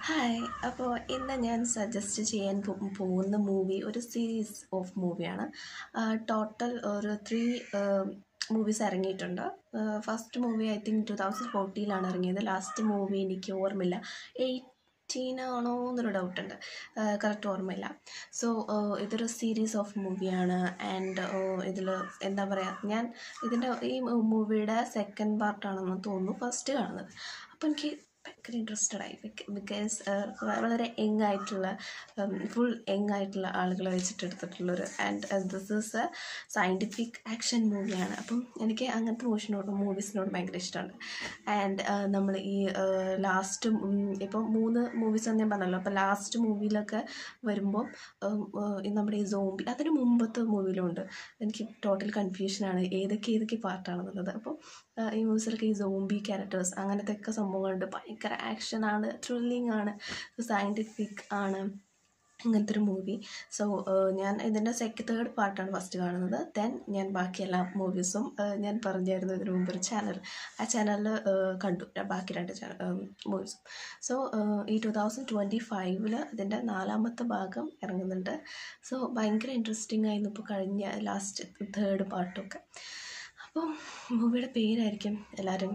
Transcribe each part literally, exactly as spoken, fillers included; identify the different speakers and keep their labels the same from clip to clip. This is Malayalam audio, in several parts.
Speaker 1: ഹായ്. അപ്പോൾ ഇന്ന് ഞാൻ സജസ്റ്റ് ചെയ്യാൻ പോ പോകുന്ന മൂവി ഒരു സീരീസ് ഓഫ് മൂവിയാണ്. ടോട്ടൽ ഒരു ത്രീ മൂവീസ് ഇറങ്ങിയിട്ടുണ്ട്. First movie I think two thousand ഫോർട്ടീനിലാണ് ഇറങ്ങിയത്. ലാസ്റ്റ് മൂവി എനിക്ക് ഓർമ്മയില്ല, എയ്റ്റീൻ ആണോ എന്നൊരു ഡൗട്ടുണ്ട്, കറക്റ്റ് ഓർമ്മയില്ല. സോ ഇതൊരു സീരീസ് ഓഫ് മൂവിയാണ്. ആൻഡ് ഇതിൽ എന്താ പറയുക, ഞാൻ ഇതിൻ്റെ ഈ മൂവിയുടെ സെക്കൻഡ് പാർട്ടാണെന്ന് തോന്നുന്നു ഫസ്റ്റ് കാണുന്നത്. അപ്പോൾ എനിക്ക് ഭയങ്കര ഇൻട്രസ്റ്റഡ് ആയി. ബിക്കോസ് വളരെ യങ് ആയിട്ടുള്ള ഫുൾ യങ് ആയിട്ടുള്ള ആളുകളെ വെച്ചിട്ട് എടുത്തിട്ടുള്ളൊരു and this is a scientific action മൂവിയാണ്. അപ്പം എനിക്ക് അങ്ങനത്തെ മൂവിസിനോട് മൂവീസിനോട് ഭയങ്കര ഇഷ്ടമുണ്ട്. ആൻഡ് നമ്മൾ ഈ ലാസ്റ്റ് ഇപ്പം മൂന്ന് മൂവീസ് എന്ന് ഞാൻ പറഞ്ഞല്ലോ. അപ്പോൾ ലാസ്റ്റ് മൂവിയിലൊക്കെ വരുമ്പോൾ നമ്മുടെ ഈ സോംബി അതിന് മുമ്പത്തെ മൂവിയിലുണ്ട്. എനിക്ക് ടോട്ടൽ കൺഫ്യൂഷനാണ് ഏതൊക്കെ ഏതൊക്കെ പാർട്ടാണെന്നുള്ളത്. അപ്പോൾ ഈ മൂവീസിലൊക്കെ ഈ സോംബി ക്യാരക്ടേഴ്സ് അങ്ങനത്തെ ഒക്കെ സംഭവങ്ങളുണ്ട്. ഭയങ്കര ആക്ഷനാണ്, ത്രില്ലിംഗ് ആണ്, സയൻറ്റിഫിക് ആണ്, അങ്ങനത്തെ ഒരു മൂവി. സോ ഞാൻ ഇതിൻ്റെ സെക്കൻഡ് തേർഡ് പാർട്ടാണ് ഫസ്റ്റ് കാണുന്നത്. ദെൻ ഞാൻ ബാക്കി എല്ലാ മൂവീസും ഞാൻ പറഞ്ഞായിരുന്നു ഇതിനു മുമ്പ് ഒരു ചാനൽ, ആ ചാനലിൽ കണ്ടു ബാക്കി രണ്ട് ചാനൽ മൂവീസും. സോ ഈ ടു തൗസൻഡ് ട്വൻറ്റി ഫൈവില് ഇതിൻ്റെ നാലാമത്തെ ഭാഗം ഇറങ്ങുന്നുണ്ട്. സോ ഭയങ്കര ഇൻട്രസ്റ്റിംഗ് ആയിരുന്നു ഇപ്പോൾ കഴിഞ്ഞ ലാസ്റ്റ് തേർഡ് പാർട്ടൊക്കെ. അപ്പോൾ മൂവിയുടെ പേരായിരിക്കും എല്ലാവരും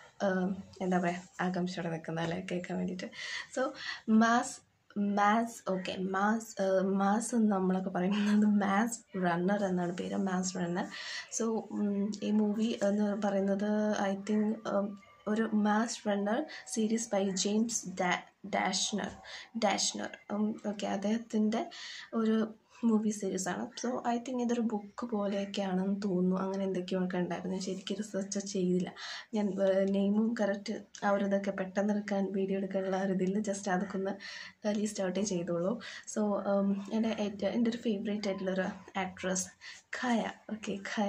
Speaker 1: എന്താ പറയുക ആകാംക്ഷയോടെ നിൽക്കുന്ന അല്ലെ കേൾക്കാൻ വേണ്ടിയിട്ട്. So maze maze okay maze maze എന്ന് നമ്മളൊക്കെ പറയുന്നത് മാസ് റണ്ണർ എന്നാണ് പേര്, മാസ് റണ്ണർ. സോ ഈ മൂവി എന്ന് പറയുന്നത് ഐ തിങ്ക് ഒരു maze runner series by James ഡാ ഡാഷ്നർ ഡാഷ്നർ ഓക്കെ അദ്ദേഹത്തിൻ്റെ ഒരു മൂവി സീരീസാണ്. സോ ഐ തിങ്ക് ഇതൊരു ബുക്ക് പോലെയൊക്കെയാണെന്ന് തോന്നുന്നു. അങ്ങനെ എന്തൊക്കെയൊക്കെ ഉണ്ടായിരുന്നു. ശരിക്കും റിസർച്ച് ചെയ്തില്ല ഞാൻ. നെയിമും കറക്റ്റ് ആ ഒരു ഇതൊക്കെ പെട്ടെന്ന് എടുക്കാൻ വീഡിയോ എടുക്കാനുള്ള ഒരു ഇതിൽ ജസ്റ്റ് അതൊക്കെ ഒന്ന് ലിസ്റ്റ് ഔട്ടേ ചെയ്തോളൂ. സോ എൻ്റെ ഏറ്റവും എൻ്റെ ഒരു ഫേവറേറ്റ് ആയിട്ടുള്ളൊരു ആക്ട്രസ് ഖയ. ഓക്കെ ഖയ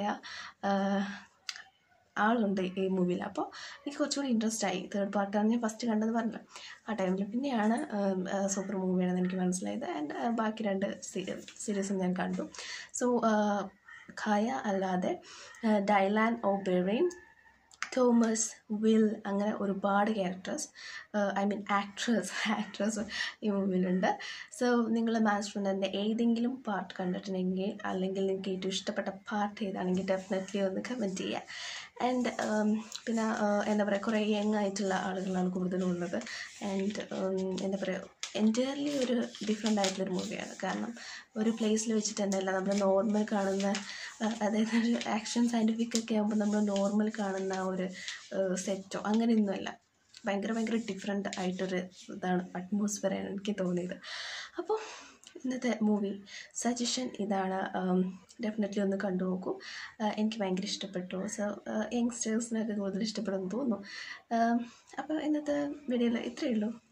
Speaker 1: ആളുണ്ട് ഈ മൂവിയിൽ. അപ്പോൾ എനിക്ക് കുറച്ചുകൂടി ഇൻട്രസ്റ്റ് ആയി. തേർഡ് പാർട്ടാണ് ഞാൻ ഫസ്റ്റ് കണ്ടത് പറഞ്ഞില്ല. ആ ടൈമിൽ പിന്നെയാണ് സൂപ്പർ മൂവിയാണെന്ന് എനിക്ക് മനസ്സിലായത്. ആൻഡ് ബാക്കി രണ്ട് സീരീസും ഞാൻ കണ്ടു. സോ ഖയ അല്ലാതെ ഡൈലാൻ ഓബെറിൻ, തോമസ്, വിൽ, അങ്ങനെ ഒരുപാട് characters I mean actress actress ഈ മൂവിയിലുണ്ട്. സോ നിങ്ങൾ മാസ് റണ്ണറിൻ്റെ ഏതെങ്കിലും പാർട്ട് കണ്ടിട്ടുണ്ടെങ്കിൽ അല്ലെങ്കിൽ നിങ്ങൾക്ക് ഏറ്റവും ഇഷ്ടപ്പെട്ട പാർട്ട് ഏതാണെങ്കിൽ ഡെഫിനറ്റ്ലി ഒന്ന് കമൻറ്റ് ചെയ്യുക. ആൻഡ് പിന്നെ എന്താ പറയുക, കുറേ യങ് ആയിട്ടുള്ള ആളുകളാണ് കൂടുതലും ഉള്ളത്. ആൻഡ് എന്താ പറയുക, എൻറ്റയർലി ഒരു ഡിഫറെൻ്റ് ആയിട്ടുള്ളൊരു മൂവിയാണ്. കാരണം ഒരു പ്ലേസിൽ വെച്ചിട്ട് തന്നെയല്ല നമ്മൾ നോർമൽ കാണുന്ന, അതായത് ഒരു ആക്ഷൻ സയൻറ്റിഫിക് ഒക്കെ ആകുമ്പോൾ നമ്മൾ നോർമൽ കാണുന്ന ഒരു സെറ്റോ അങ്ങനെയൊന്നുമല്ല. ഭയങ്കര ഭയങ്കര ഡിഫറെൻ്റ് ആയിട്ടൊരു ഇതാണ്, അറ്റ്മോസ്ഫിയറാണ് എനിക്ക് തോന്നിയത്. അപ്പോൾ ഇന്നത്തെ മൂവി സജഷൻ ഇതാണ്. ഡെഫിനറ്റ്ലി ഒന്ന് കണ്ടു നോക്കൂ. എനിക്ക് ഭയങ്കര ഇഷ്ടപ്പെട്ടു. സോ യങ്സ്റ്റേഴ്സിനൊക്കെ കൂടുതൽ ഇഷ്ടപ്പെടുമെന്ന് തോന്നുന്നു. അപ്പോൾ ഇന്നത്തെ വീഡിയോയിൽ ഇത്രയേ ഉള്ളൂ.